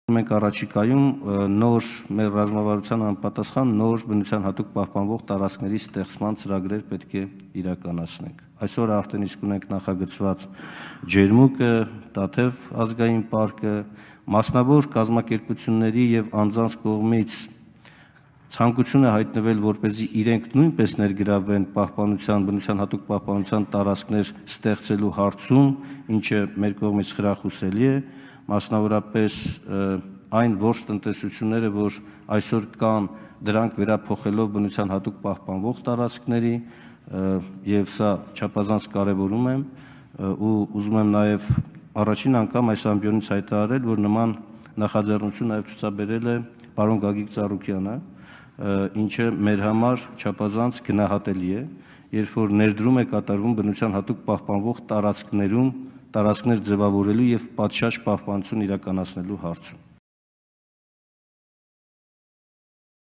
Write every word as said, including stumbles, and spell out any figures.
Մենք առաջիկայում նոր մեր ռազմավարության համապատասխան նոր բնության հատուկ պահպանվող տարածքների ստեղծման ծրագրեր պետք է իրականացնենք։ Այսօր արդեն իսկ ունենք նախագծված ջերմուկը, Տաթև ազգային պարկը, մասնավոր կազմակերպությունների եւ անձանց կողմից ցանկություն է հայտնվել, որպեսզի իրենք նույնպես ներգրավվեն պահպանության, բնության հատուկ պահպանության տարածքներ ստեղծելու հարցում, ինչը մեր կողմից խրախուսելի է, մասնավորապես այն որոշ տնտեսությունները, որ այսօր կան, դրանք վերափոխելով բնության հատուկ պահպանվող տարածքների, եւ սա չափազանց կարևորում եմ ու ուզում եմ նաեւ առաջին անգամ այս ամբիոնից հայտարարել, որ նման նախաձեռնություն նաեւ ցուցաբերել է պարոն Գագիկ Ծառուկյանը, ինչը մեր համար չափազանց գնահատելի է, երբ որ ներդրում է կատարվում բնության հատուկ պահպանվող տարածքներում տարածքներ ձևավորելու եւ պատշաճ պահպանություն իրականացնելու հարցում։